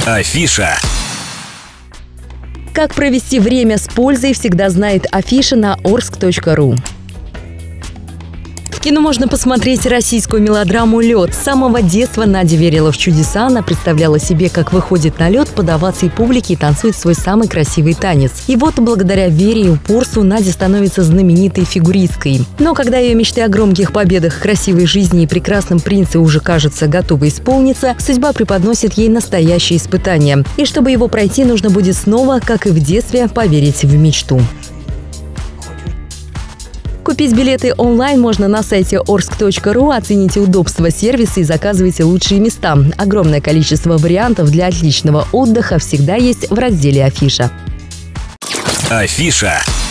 Афиша. Как провести время с пользой, всегда знает Афиша на orsk.ru. В кино можно посмотреть российскую мелодраму «Лед». С самого детства Надя верила в чудеса. Она представляла себе, как выходит на лед под овацией публики и танцует свой самый красивый танец. И вот благодаря вере и упорству Надя становится знаменитой фигуристкой. Но когда ее мечты о громких победах, красивой жизни и прекрасном принце уже кажутся готовы исполниться, судьба преподносит ей настоящее испытание. И чтобы его пройти, нужно будет снова, как и в детстве, поверить в мечту. Купить билеты онлайн можно на сайте orsk.ru, оцените удобство сервиса и заказывайте лучшие места. Огромное количество вариантов для отличного отдыха всегда есть в разделе «Афиша». Афиша.